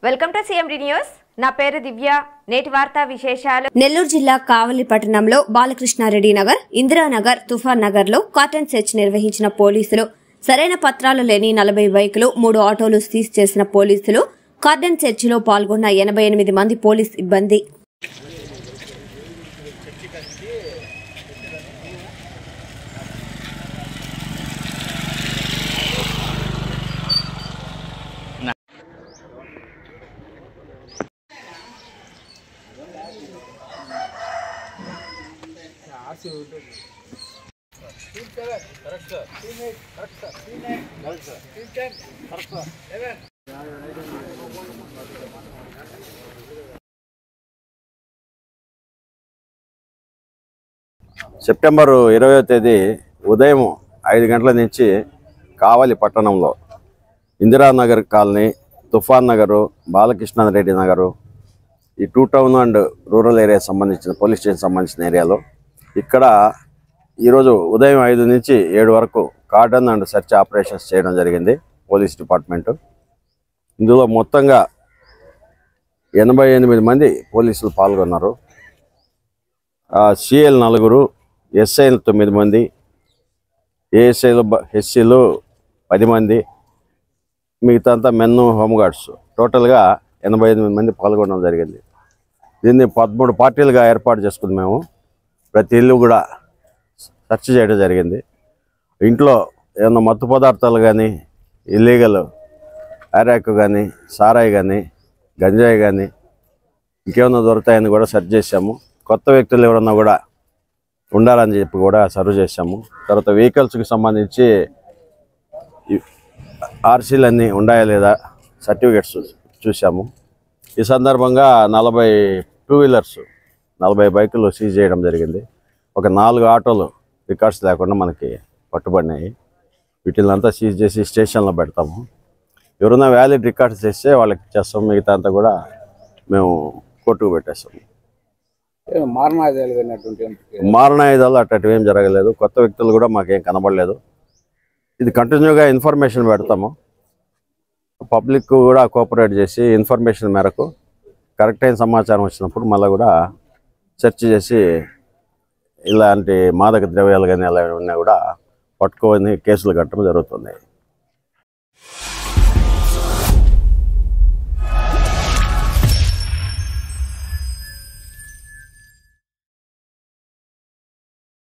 Welcome to CMD news. నా పేరు దివ్య. నేటి వార్తా విశేషాలు. నెల్లూరు జిల్లా కావలి పట్టణంలో బాలకృష్ణారెడ్డి నగర్, ఇందిరానగర్, తుఫాన్ నగర్ లో కార్టన్ సెర్చ్ నిర్వహించిన పోలీసులు సరైన పత్రాలు లేని 40 బైకులు, 3 ఆటోలు సీజ్ చేసిన పోలీసులు. కార్టన్ సెర్చ్ లో పాల్గొన్న 88 మంది పోలీస్ సిబ్బంది. సెప్టెంబర్ 20వ తేదీ ఉదయం 5 గంటల నుంచి కావలి పట్టణంలో ఇందిరానగర్ కాలనీ, తుఫాన్ నగరు, బాలకృష్ణారెడ్డి నగరు, ఈ 2 టౌన్ అండ్ రూరల్ ఏరియా సంబంధించిన పోలీస్ స్టేషన్ సంబంధించిన ఏరియాలో ఇక్కడ ఈరోజు ఉదయం 5 నుంచి 7 వరకు కార్డన్ అండ్ సెర్చ్ ఆపరేషన్స్ చేయడం జరిగింది పోలీస్ డిపార్ట్మెంటు. ఇందులో మొత్తంగా 88 మంది పోలీసులు పాల్గొన్నారు. సిఎల్ 4, ఎస్ఐలు 9 మంది, ఏఎస్ఐలు ఎస్సీలు 10 మంది, మిగతా అంతా మెన్ హోంగార్డ్స్. టోటల్గా 88 మంది పాల్గొనడం జరిగింది. దీన్ని 13 పార్టీలుగా ఏర్పాటు చేసుకుని మేము ప్రతి ఇల్లు కూడా సెర్చ్ చేయడం జరిగింది. ఇంట్లో ఏమన్నా మత్తు పదార్థాలు కానీ, ఇల్లీగల్ అరాక్ కానీ, సారాయి కానీ, గంజాయి కానీ ఇంకేమన్నా దొరుకుతాయని కూడా సెర్చ్ చేసాము. కొత్త వ్యక్తులు ఎవరన్నా కూడా ఉండాలని చెప్పి కూడా సర్వ్ చేసాము. తర్వాత వెహికల్స్కి సంబంధించి ఆర్సీలు అన్నీ ఉన్నాయా లేదా సర్టిఫికెట్స్ చూసాము. ఈ సందర్భంగా 40 2 వీలర్స్, 40 బైకులు సీజ్ చేయడం జరిగింది. ఒక 4 ఆటోలు రికార్డ్స్ లేకుండా మనకి పట్టుబడినాయి. వీటిలంతా సీజ్ చేసి స్టేషన్లో పెడతాము. ఎవరైనా వ్యాలిడ్ రికార్డ్స్ చేస్తే వాళ్ళకి ఇచ్చేస్తాం. మిగతా అంతా కూడా మేము కోర్టుకు పెట్టేస్తాము. మారణాయుధాలు అట్లాంటివి ఏం జరగలేదు. కొత్త వ్యక్తులు కూడా మాకేం కనబడలేదు. ఇది కంటిన్యూగా ఇన్ఫర్మేషన్ పెడతాము. పబ్లిక్ కూడా కోఆపరేట్ చేసి ఇన్ఫర్మేషన్ మేరకు కరెక్ట్ అయిన సమాచారం వచ్చినప్పుడు మళ్ళీ కూడా సెర్చ్ చేసి ఇలాంటి మాదక ద్రవ్యాలు కానీ అలా ఉన్నా కూడా పట్టుకొని కేసులు కట్టడం జరుగుతుంది.